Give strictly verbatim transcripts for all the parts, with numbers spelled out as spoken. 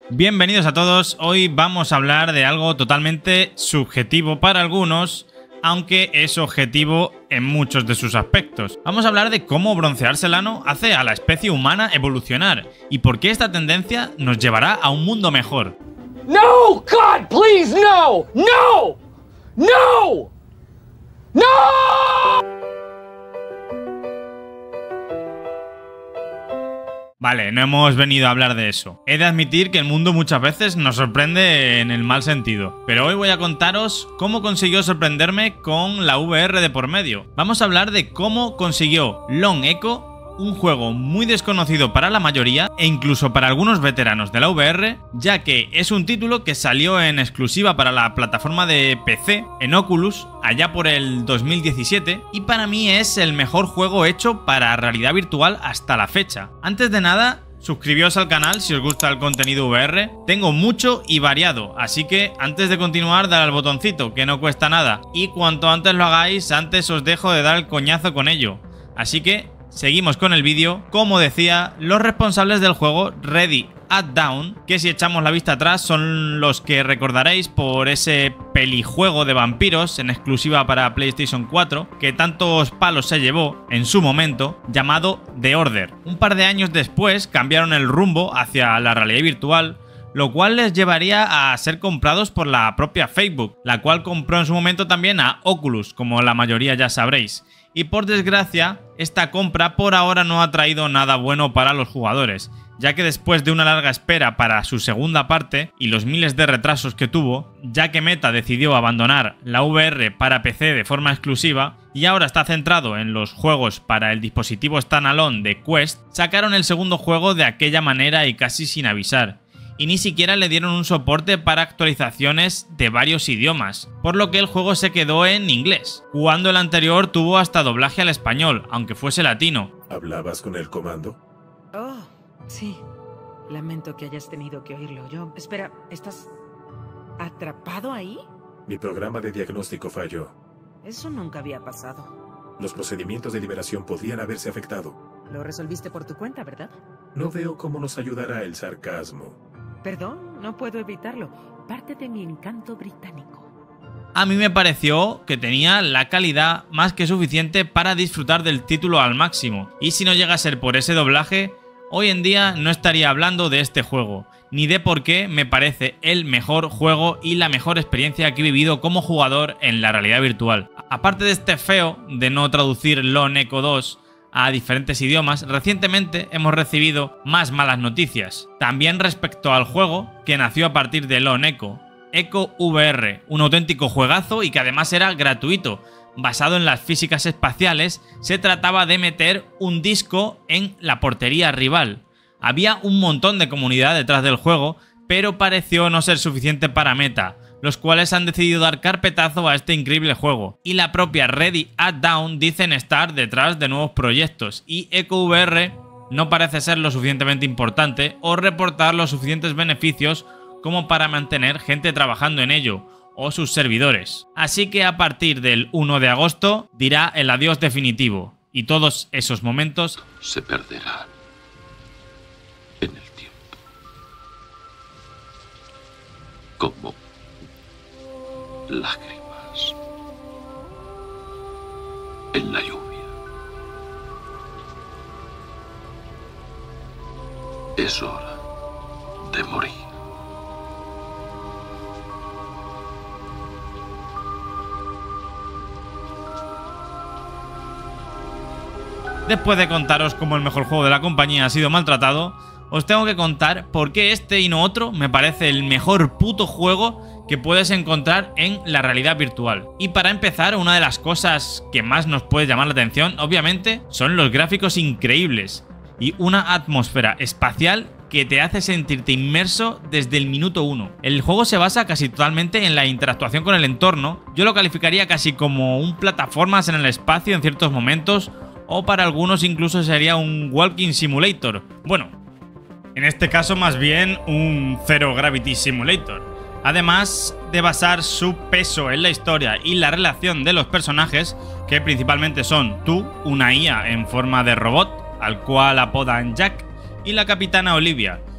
Bienvenidos a todos, hoy vamos a hablar de algo totalmente subjetivo para algunos, aunque es objetivo en muchos de sus aspectos. Vamos a hablar de cómo broncearse el ano hace a la especie humana evolucionar y por qué esta tendencia nos llevará a un mundo mejor. No, God, please, no, no, no, no. Vale, no hemos venido a hablar de eso. He de admitir que el mundo muchas veces nos sorprende en el mal sentido, pero hoy voy a contaros cómo consiguió sorprenderme con la V R de por medio. Vamos a hablar de cómo consiguió Lone Echo, un juego muy desconocido para la mayoría e incluso para algunos veteranos de la V R, ya que es un título que salió en exclusiva para la plataforma de P C en Oculus allá por el dos mil diecisiete y para mí es el mejor juego hecho para realidad virtual hasta la fecha. Antes de nada, suscribíos al canal si os gusta el contenido V R, tengo mucho y variado, así que antes de continuar dale al botoncito que no cuesta nada y cuanto antes lo hagáis antes os dejo de dar el coñazo con ello, así que seguimos con el vídeo. Como decía, los responsables del juego Ready at Dawn, que si echamos la vista atrás son los que recordaréis por ese pelijuego de vampiros en exclusiva para PlayStation cuatro, que tantos palos se llevó en su momento, llamado The Order. Un par de años después cambiaron el rumbo hacia la realidad virtual, lo cual les llevaría a ser comprados por la propia Facebook, la cual compró en su momento también a Oculus, como la mayoría ya sabréis. Y por desgracia, esta compra por ahora no ha traído nada bueno para los jugadores, ya que después de una larga espera para su segunda parte y los miles de retrasos que tuvo, ya que Meta decidió abandonar la V R para P C de forma exclusiva y ahora está centrado en los juegos para el dispositivo standalone de Quest, sacaron el segundo juego de aquella manera y casi sin avisar. Y ni siquiera le dieron un soporte para actualizaciones de varios idiomas, por lo que el juego se quedó en inglés, cuando el anterior tuvo hasta doblaje al español, aunque fuese latino. ¿Hablabas con el comando? Oh, sí. Lamento que hayas tenido que oírlo. Yo... Espera, ¿estás atrapado ahí? Mi programa de diagnóstico falló. Eso nunca había pasado. Los procedimientos de liberación podían haberse afectado. Lo resolviste por tu cuenta, ¿verdad? No veo cómo nos ayudará el sarcasmo. Perdón, no puedo evitarlo. Parte de mi encanto británico. A mí me pareció que tenía la calidad más que suficiente para disfrutar del título al máximo. Y si no llega a ser por ese doblaje, hoy en día no estaría hablando de este juego, ni de por qué me parece el mejor juego y la mejor experiencia que he vivido como jugador en la realidad virtual. Aparte de este feo de no traducir Lone Echo dos a diferentes idiomas, recientemente hemos recibido más malas noticias. También respecto al juego, que nació a partir de Lone Echo, Echo V R, un auténtico juegazo y que además era gratuito. Basado en las físicas espaciales, se trataba de meter un disco en la portería rival. Había un montón de comunidad detrás del juego, pero pareció no ser suficiente para Meta, los cuales han decidido dar carpetazo a este increíble juego, y la propia Ready at Dawn dicen estar detrás de nuevos proyectos, y Echo V R no parece ser lo suficientemente importante o reportar los suficientes beneficios como para mantener gente trabajando en ello, o sus servidores. Así que a partir del uno de agosto dirá el adiós definitivo, y todos esos momentos se perderán en el tiempo. Como lágrimas en la lluvia. Es hora de morir. Después de contaros cómo el mejor juego de la compañía ha sido maltratado, os tengo que contar por qué este y no otro me parece el mejor puto juego que puedes encontrar en la realidad virtual. Y para empezar, una de las cosas que más nos puede llamar la atención, obviamente, son los gráficos increíbles y una atmósfera espacial que te hace sentirte inmerso desde el minuto uno. El juego se basa casi totalmente en la interactuación con el entorno. Yo lo calificaría casi como un plataformas en el espacio en ciertos momentos, o para algunos incluso sería un walking simulator. Bueno, en este caso más bien un Zero Gravity Simulator. Además de basar su peso en la historia y la relación de los personajes, que principalmente son tú, una I A en forma de robot, al cual apodan Jack, y la capitana Olivia,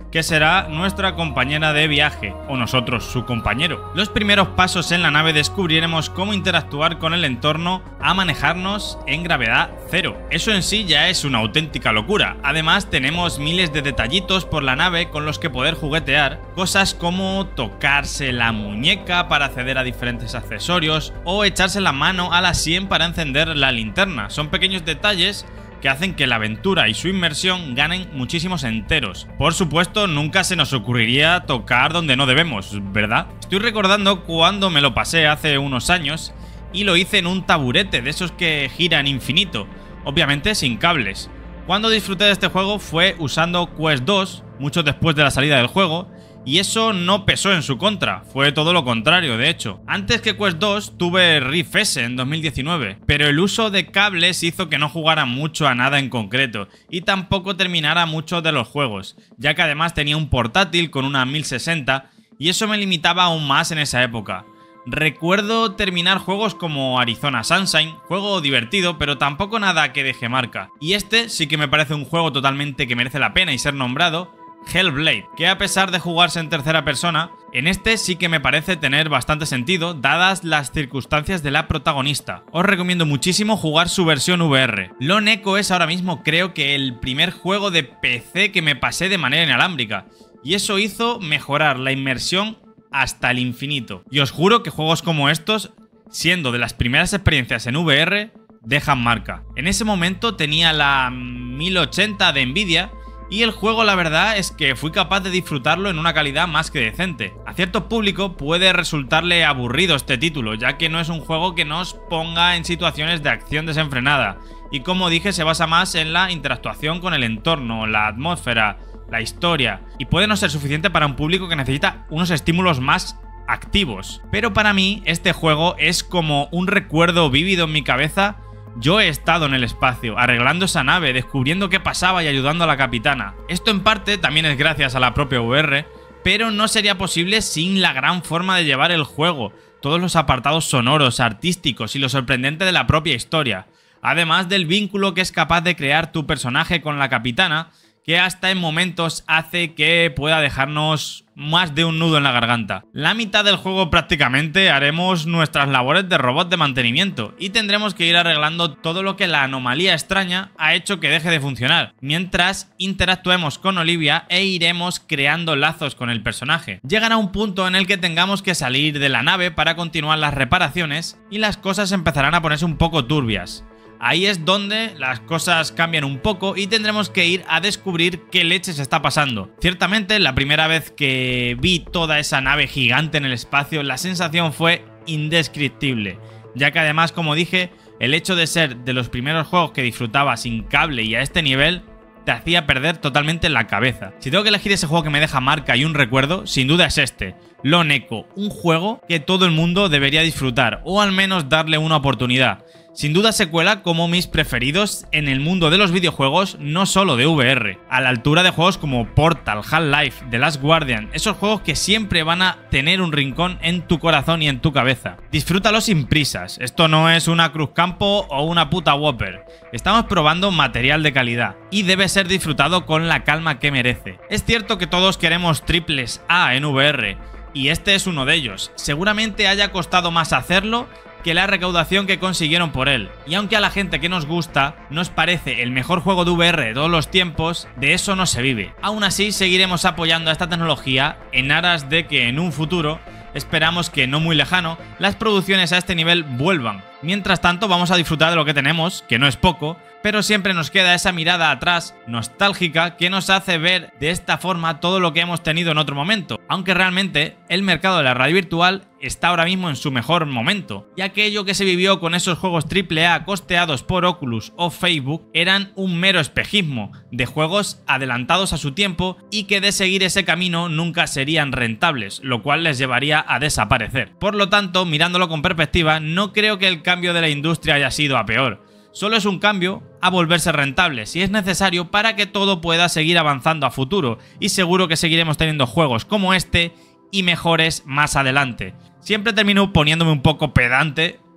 que será nuestra compañera de viaje, o nosotros su compañero. Los primeros pasos en la nave descubriremos cómo interactuar con el entorno a manejarnos en gravedad cero. Eso en sí ya es una auténtica locura. Además tenemos miles de detallitos por la nave con los que poder juguetear, cosas como tocarse la muñeca para acceder a diferentes accesorios o echarse la mano a la sien para encender la linterna. Son pequeños detalles que hacen que la aventura y su inmersión ganen muchísimos enteros. Por supuesto, nunca se nos ocurriría tocar donde no debemos, ¿verdad? Estoy recordando cuando me lo pasé hace unos años y lo hice en un taburete de esos que giran infinito, obviamente sin cables. Cuando disfruté de este juego fue usando Quest dos, mucho después de la salida del juego, y eso no pesó en su contra, fue todo lo contrario de hecho. Antes que Quest dos tuve Rift S en dos mil diecinueve, pero el uso de cables hizo que no jugara mucho a nada en concreto y tampoco terminara muchos de los juegos, ya que además tenía un portátil con una mil sesenta y eso me limitaba aún más en esa época. Recuerdo terminar juegos como Arizona Sunshine, juego divertido pero tampoco nada que deje marca. Y este sí que me parece un juego totalmente que merece la pena y ser nombrado, Hellblade, que a pesar de jugarse en tercera persona, en este sí que me parece tener bastante sentido dadas las circunstancias de la protagonista. Os recomiendo muchísimo jugar su versión V R. Lone Echo es ahora mismo creo que el primer juego de P C que me pasé de manera inalámbrica, y eso hizo mejorar la inmersión hasta el infinito. Y os juro que juegos como estos, siendo de las primeras experiencias en V R, dejan marca. En ese momento tenía la mil ochenta de Nvidia, y el juego la verdad es que fui capaz de disfrutarlo en una calidad más que decente. A cierto público puede resultarle aburrido este título, ya que no es un juego que nos ponga en situaciones de acción desenfrenada, y como dije se basa más en la interactuación con el entorno, la atmósfera, la historia, y puede no ser suficiente para un público que necesita unos estímulos más activos. Pero para mí este juego es como un recuerdo vívido en mi cabeza. Yo he estado en el espacio, arreglando esa nave, descubriendo qué pasaba y ayudando a la capitana. Esto en parte también es gracias a la propia V R, pero no sería posible sin la gran forma de llevar el juego, todos los apartados sonoros, artísticos y lo sorprendente de la propia historia. Además del vínculo que es capaz de crear tu personaje con la capitana, que hasta en momentos hace que pueda dejarnos más de un nudo en la garganta. La mitad del juego prácticamente haremos nuestras labores de robot de mantenimiento y tendremos que ir arreglando todo lo que la anomalía extraña ha hecho que deje de funcionar, mientras interactuemos con Olivia e iremos creando lazos con el personaje. Llegará un punto en el que tengamos que salir de la nave para continuar las reparaciones y las cosas empezarán a ponerse un poco turbias. Ahí es donde las cosas cambian un poco y tendremos que ir a descubrir qué leches está pasando. Ciertamente, la primera vez que vi toda esa nave gigante en el espacio, la sensación fue indescriptible, ya que además, como dije, el hecho de ser de los primeros juegos que disfrutaba sin cable y a este nivel te hacía perder totalmente la cabeza. Si tengo que elegir ese juego que me deja marca y un recuerdo, sin duda es este, Lone Echo, un juego que todo el mundo debería disfrutar o al menos darle una oportunidad. Sin duda se cuela como mis preferidos en el mundo de los videojuegos, no solo de V R, a la altura de juegos como Portal, Half-Life, The Last Guardian, esos juegos que siempre van a tener un rincón en tu corazón y en tu cabeza. Disfrútalo sin prisas, esto no es una Cruz Campo o una puta Whopper, estamos probando material de calidad y debe ser disfrutado con la calma que merece. Es cierto que todos queremos triples A en V R, y este es uno de ellos. Seguramente haya costado más hacerlo que la recaudación que consiguieron por él. Y aunque a la gente que nos gusta nos parece el mejor juego de V R de todos los tiempos, de eso no se vive. Aún así, seguiremos apoyando a esta tecnología en aras de que en un futuro, esperamos que no muy lejano, las producciones a este nivel vuelvan. Mientras tanto, vamos a disfrutar de lo que tenemos, que no es poco, pero siempre nos queda esa mirada atrás, nostálgica, que nos hace ver de esta forma todo lo que hemos tenido en otro momento. Aunque realmente el mercado de la radio virtual está ahora mismo en su mejor momento, y aquello que se vivió con esos juegos triple A costeados por Oculus o Facebook eran un mero espejismo de juegos adelantados a su tiempo y que de seguir ese camino nunca serían rentables, lo cual les llevaría a desaparecer. Por lo tanto, mirándolo con perspectiva, no creo que el cambio de la industria haya sido a peor. Solo es un cambio a volverse rentable, si es necesario, para que todo pueda seguir avanzando a futuro, y seguro que seguiremos teniendo juegos como este y mejores más adelante. Siempre termino poniéndome un poco pedante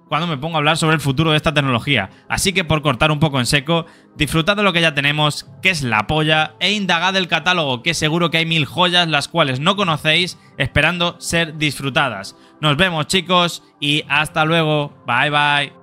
cuando me pongo a hablar sobre el futuro de esta tecnología. Así que por cortar un poco en seco, disfrutad de lo que ya tenemos, que es la polla, e indagad el catálogo, que seguro que hay mil joyas las cuales no conocéis, esperando ser disfrutadas. Nos vemos, chicos, y hasta luego. Bye bye.